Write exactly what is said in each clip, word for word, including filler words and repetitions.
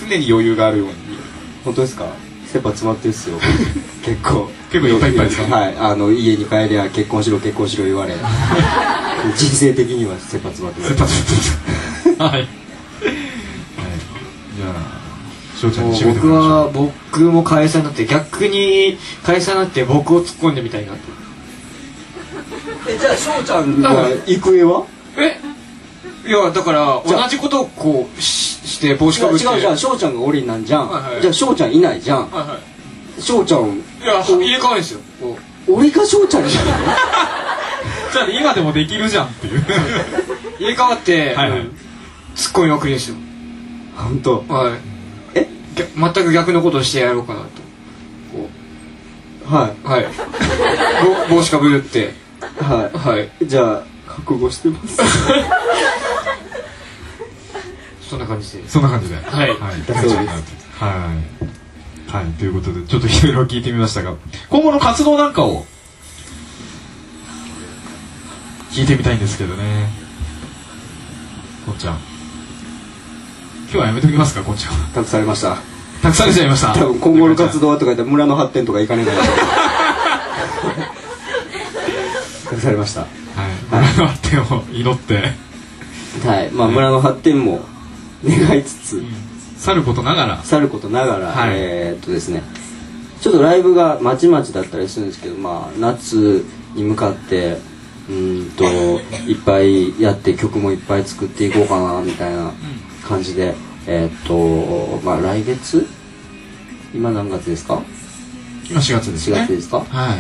常に余裕があるように。 本当ですか？切羽詰まってるっすよ。結構結構いっぱいいっぱいですか？ はい、あの家に帰りゃ結婚しろ結婚しろ言われ人生的には切羽詰まってます。 切羽詰まってます。はい、はい、じゃあ翔ちゃんに締めてもらいましょう。 僕は僕も解散になって逆に解散になって僕を突っ込んでみたいなと。 えじゃあ翔ちゃんが行方は？ えいやだから同じことをこう し, して帽子かぶって。 違うじゃん、翔ちゃんがオリなんじゃん、 はいはい、 じゃあ翔ちゃんいないじゃん、 はいはい、 翔ちゃんいや入れ替わるんですよ。 俺が翔ちゃんになるの？ じゃあ今でもできるじゃんっていう入れ替わって、 はいはい、 ツッコミ送りですよ。 本当？ はい。 え全く逆のことをしてやろうかなと。こうはいはい帽子かぶってはいはい。 じゃあ覚悟してます。 そんな感じで。 そんな感じで。 はい。 はい。はい。はい。ということで、ちょっといろいろ聞いてみましたが、今後の活動なんかを聞いてみたいんですけどね。こっちゃん。今日はやめときますか、こっちゃん。 託されました。 託されちゃいました。 多分今後の活動はとか言ったら村の発展とかいかねえな。託されました。 はい。村の発展を祈って。 はい。まあ村の発展も願いつつ、うん、 去ることながら去ることながら、はい、えー、っとですねちょっとライブがまちまちだったりするんですけど、まあ夏に向かってうんといっぱいやって曲もいっぱい作っていこうかなみたいな感じで、えー、っとまあ来月今何月ですか？ 今しがつですね。 しがつですか？ はい。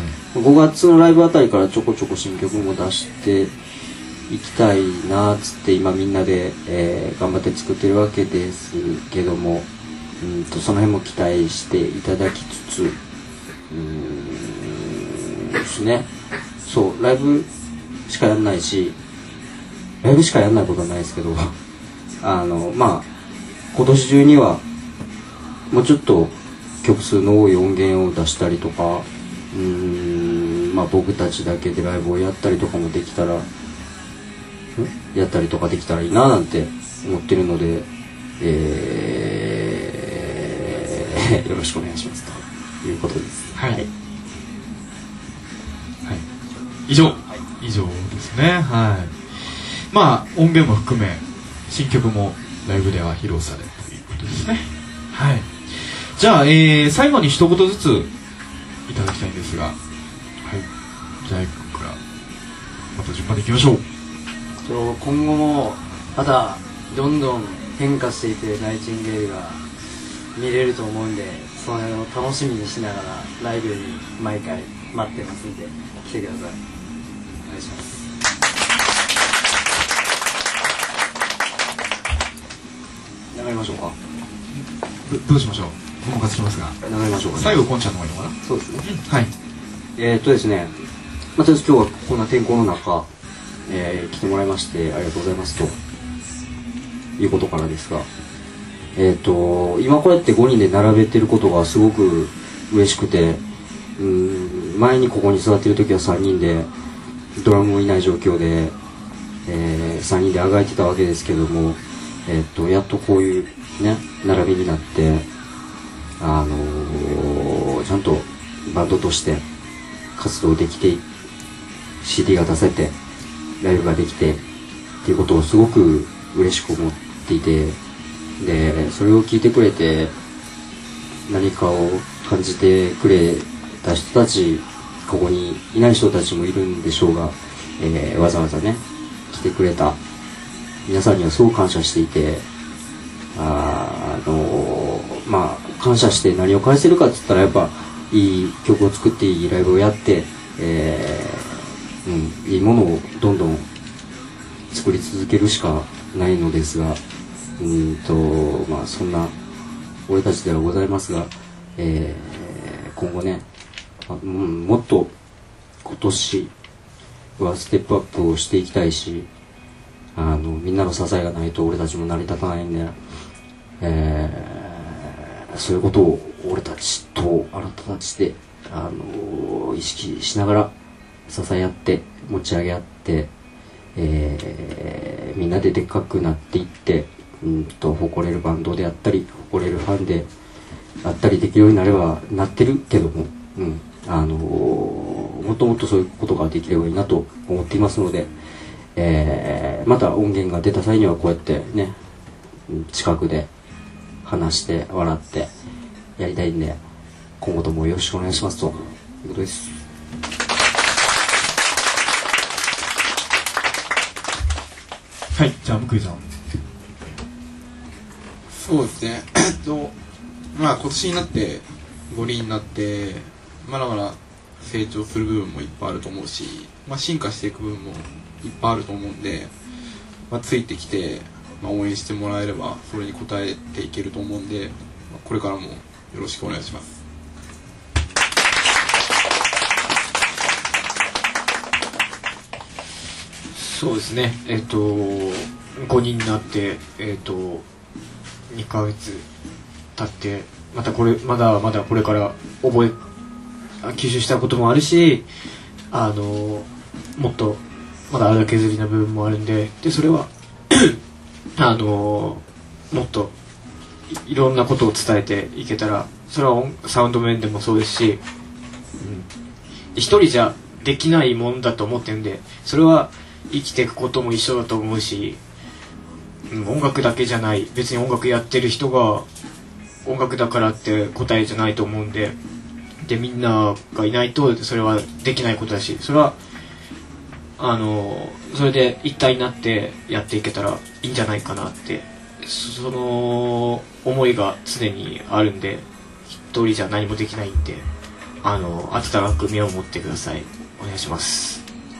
ごがつのライブあたりからちょこちょこ新曲も出して行きたいなっつって今みんなで、えー、頑張って作ってるわけですけども、うんとその辺も期待していただきつつ、うーんですね。そうライブしかやんないし、ライブしかやんないことはないですけど、あのまあ今年中にはもうちょっと曲数の多い音源を出したりとか、うーんまあ僕たちだけでライブをやったりとかもできたら。やったりとかできたらいいななんて思ってるので、えー、よろしくお願いしますということです。 はい。はい。以上、はい、以上ですね。はい。まあ音源も含め新曲もライブでは披露されるということですね。はい。じゃあ、えー、最後に一言ずついただきたいんですが、はい。じゃあ、僕からまた順番でいきましょう。 今後もまたどんどん変化していくナイチンゲールが見れると思うんで、その辺を楽しみにしながらライブに毎回待ってますんで来てください。お願いします。 流れましょうか。 ど, どうしましょう。お任せしますが、 流れましょうか、ね、 最後こんちゃんの方がいいのかな。 そうですね、うん、 はい。 えー、っとですねまあ、とりあえず今日はこんな天候の中えー、来てもらいましてありがとうございますということからですが、えー、と今こうやってごにんで並べてることがすごく嬉しくて、うーん前にここに座ってる時はさんにんでドラムもいない状況で、えー、さんにんであがいてたわけですけども、えー、とやっとこういうね並びになって、あのー、ちゃんとバンドとして活動できて シーディー が出せてライブができてっていうことをすごく嬉しく思っていて、でそれを聞いてくれて何かを感じてくれた人たち、ここにいない人たちもいるんでしょうが、えー、わざわざね来てくれた皆さんにはすごく感謝していて、あ、あのー、まあ感謝して何を返せるかって言ったらやっぱいい曲を作っていいライブをやって、えーうん、いいものをどんどん作り続けるしかないのですが、うんとまあそんな俺たちではございますが、えー、今後ね、ま、うん、もっと今年はステップアップをしていきたいし、あのみんなの支えがないと俺たちも成り立たないんで、えー、そういうことを俺たちとあなたたちであの意識しながら支え合って持ち上げ合って、えー、みんなででっかくなっていって、 うんと誇れるバンドであったり誇れるファンであったりできるようになればなってるけども、うん、あのー、もっともっとそういうことができればいいなと思っていますので、えー、また音源が出た際にはこうやってね近くで話して笑ってやりたいんで、今後ともよろしくお願いしますということです。 はい、じゃあ向井さん。 そうですねえっとまあ今年になってご輪になってまだまだ成長する部分もいっぱいあると思うし、まあ、進化していく部分もいっぱいあると思うんで、まあ、ついてきて、まあ、応援してもらえればそれに応えていけると思うんで、まあ、これからもよろしくお願いします。 そうですね、えっとごにんになってえっとにかげつ経ってまたこれまだまだこれから覚え吸収したこともあるし、あのもっとまだ荒削りな部分もあるんで、でそれはあのもっと い, いろんなことを伝えていけたら、それはサウンド面でもそうですし、うん、一人じゃできないもんだと思ってるんで、それは生きていくことも一緒だと思うし、うん、音楽だけじゃない、別に音楽やってる人が音楽だからって答えじゃないと思うんで、でみんながいないとそれはできないことだし、それはあのそれで一体になってやっていけたらいいんじゃないかなって、その思いが常にあるんで、一人じゃ何もできないんで、あの温かく見守ってください。お願いします。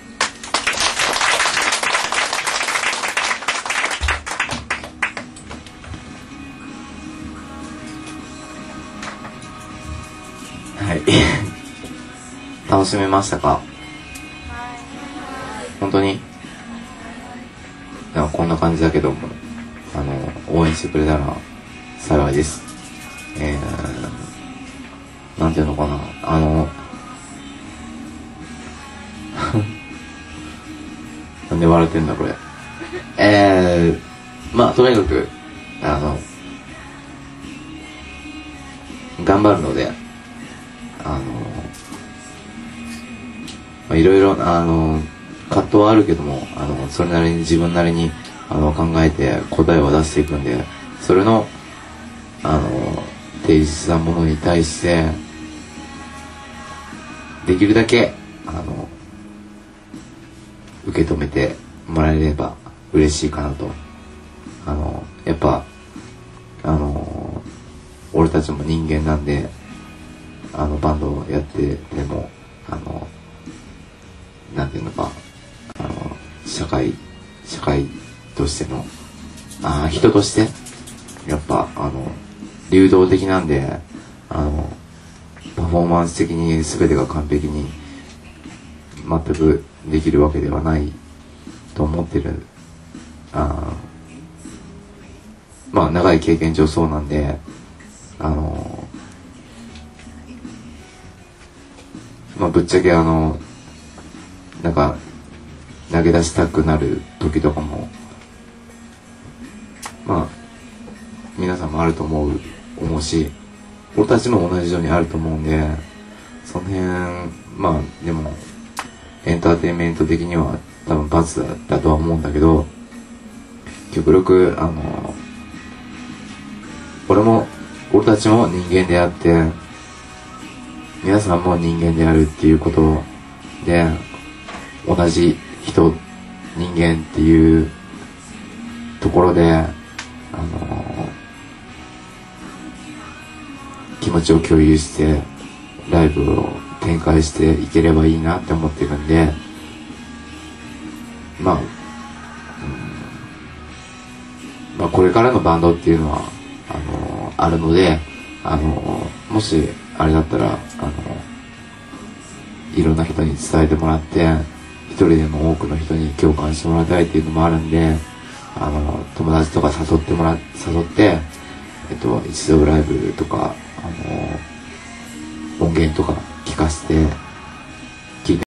はい楽しめましたか？本当になんかこんな感じだけども、あの応援してくれたら幸いです。えー、なんていうのかな、あのなんで笑ってんだこれ。えー、まあとにかくあの頑張るので、あのまあ、いろいろあの葛藤はあるけども、あのそれなりに自分なりにあの考えて答えを出していくんで、それのあの提示したものに対してできるだけあの受け止めてもらえれば嬉しいかなと。あのやっぱあの俺たちも人間なんで、あのバンドをやっててもあのなんていうのか、あの社会社会としてのあ人としてやっぱあの流動的なんで、あのパフォーマンス的に全てが完璧に全くできるわけではないと思ってる。あまあ長い経験上そうなんで、あのまあぶっちゃけあのなんか投げ出したくなる時とかもまあ皆さんもあると思う思うし、俺たちも同じようにあると思うんで、その辺まあでもエンターテインメント的には多分罰だとは思うんだけど、極力あの俺も俺たちも人間であって皆さんも人間であるっていうことで、同じ人人間っていうところであの気持ちを共有してライブを展開していければいいなって思ってるんで、まあ、うんまあこれからのバンドっていうのはあのあるので、あのもしあれだったらあのいろんな人に伝えてもらって一人でも多くの人に共感してもらいたいっていうのもあるんで、あの友達とか誘ってもら誘ってえっと一度ライブとかあの音源とか聞かせて